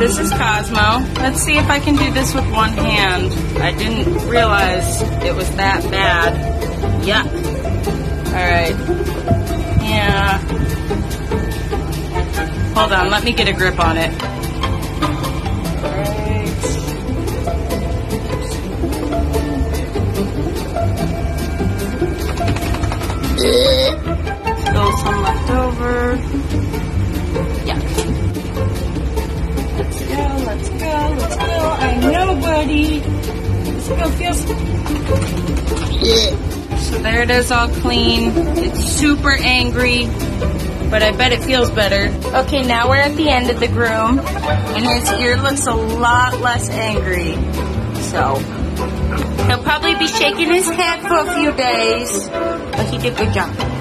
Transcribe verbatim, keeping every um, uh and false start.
This is Cosmo. Let's see if I can do this with one hand. I didn't realize it was that bad. Yuck. Alright. Yeah. Hold on, let me get a grip on it. Alright. Still some left over. Yuck. Let's go, let's go, let's go. I know, buddy. Let's go, feels. So there it is, all clean. It's super angry, but I bet it feels better. Okay, now we're at the end of the groom, and his ear looks a lot less angry. So he'll probably be shaking his head for a few days, but he did a good job.